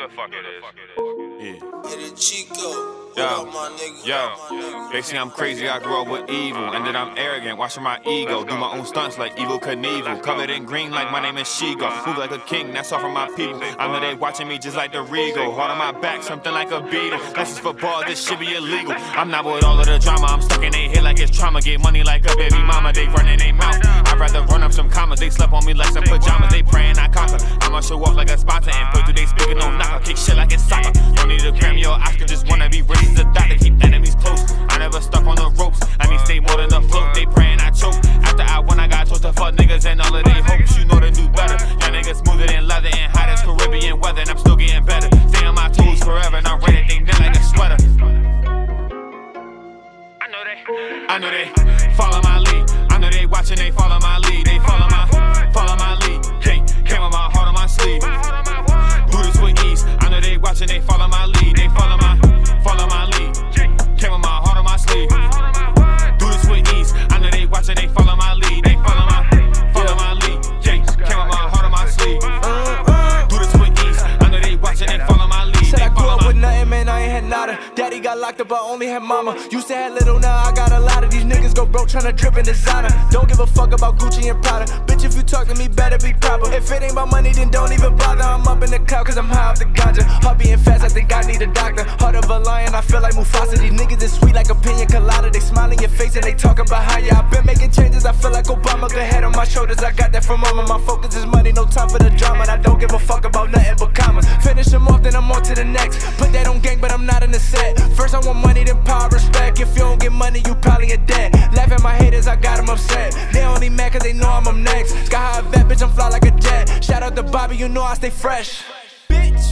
the fuck it is. Yeah. Get it, Chico. Yo, they say I'm crazy, I grew up with evil. And then I'm arrogant, watching my ego. Do my own stunts like Evel Knievel. Covered in green like my name is Shigo. Move like a king, that's all from my people. I know they watching me just like the Regal. Hard on my back, something like a beetle. Lessons for balls, this shit be illegal. I'm not with all of the drama, I'm stuck in they head like it's trauma. Get money like a baby mama, they running they mouth. I'd rather run up some commas, they slept on me like some pajamas. They praying I conquer, I'ma show off like a sponsor. And put through they speaker, no knocker, kick shit like it's soccer. Don't need a Grammy or Oscar, just wanna be rich as a doctor. Keep enemies close, I never stuck on the ropes. I need stay more than a float, they praying I choke. After I won, I got told to fuck niggas and all of they hopes. You know to do better, y'all niggas smoother than leather and hot as Caribbean weather. And I'm still getting better, stay on my toes forever. And I'm ready, they knit like a sweater. I know they follow my lead. I know they watching, they follow my lead. They follow my lead. Hey, came with my heart on my sleeve. Do this with ease. I know they watching, they follow my lead. They follow my lead. Came with my heart on my sleeve. Do this with ease. I know they watching, they follow my lead. They follow my lead. Came with my heart on my sleeve. Do this with ease. I know they watching, they follow my lead. Said I grew up with nothing, man, I ain't had nada. Daddy got locked up, I only had mama. Used to have little, now I got a lot of these niggas go broke tryna drip in designer. Don't give a fuck about Gucci and Prada. Bitch, if you talk to me, better be proper. If it ain't about money, then don't even bother. I'm up in the cloud cause I'm high off the ganja. Heart beating fast, I think I need a doctor. Heart of a lion, I feel like Mufasa. These niggas is sweet like a pina colada. They smile in your face and they talking behind you. I've been making changes, I feel like Obama. Good head on my shoulders, I got that from mama. My focus is money, no time for the drama. And I don't give a fuck about nothing but commas. Finish them off, then I'm on to the next. Put that on gang, but I'm not in the set. First I want money, then power, respect. If you don't get money, you probably in debt. Laugh at my haters, I got them upset. They only mad cause they know I'm up next. Sky high vet, bitch, I'm fly like a jet. Shout out to Bobby, you know I stay fresh. Bitch.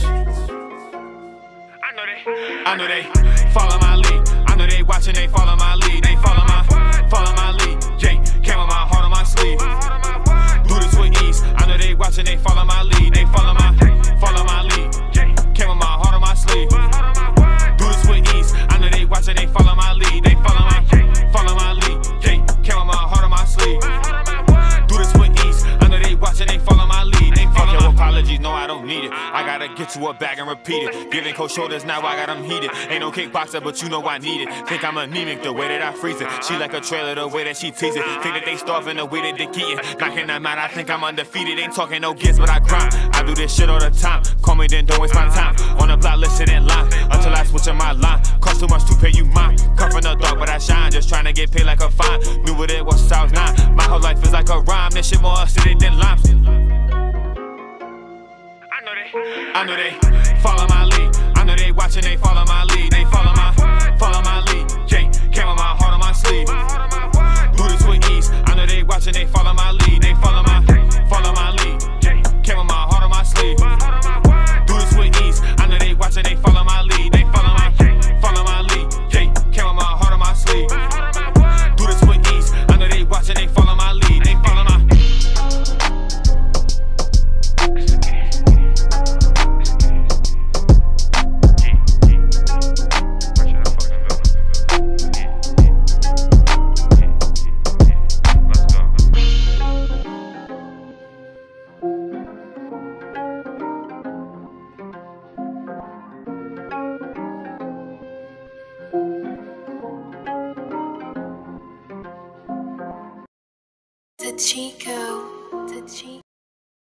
I know they follow my lead. I know they watching, they follow my lead. They follow my lead. Came with my heart on my sleeve. Do this with ease. I know they watching, they follow my lead. They follow my lead. Came with my heart on my sleeve. Do this with ease. I know they watching, they follow my lead. They follow my lead. Came with my heart on my sleeve. Do this with ease. I know they watching, they follow my lead. They follow my apologies, no, I don't need it. I gotta get to a bag and repeat it. Giving cold shoulders, now I got them heated. Ain't no kickboxer, but you know I need it. Think I'm anemic the way that I freeze it. She like a trailer the way that she tease it. Think that they starving the way that they eating. Knocking them out, I think I'm undefeated. Ain't talking no gifts, but I grind. I do this shit all the time. Call me, then don't waste my time. On the block, listen in line until I switch in my line. Cost too much to pay you mine. Come from the dark, but I shine. Just trying to get paid like a fine. Knew what it was, I was 9. My whole life is like a rhyme. This shit more acidic than limes. I know they follow my lead. I know they watching, they follow my lead. They follow my lead. Came with my heart on my sleeve. Do this with ease. I know they watching, they follow my lead. They follow my lead. Came with my heart on my sleeve. Do this with ease. I know they watching, they follow my lead. They follow my lead. Came with my heart on my sleeve. Do this with ease. I know they watching, they follow my lead. They follow my The Chico.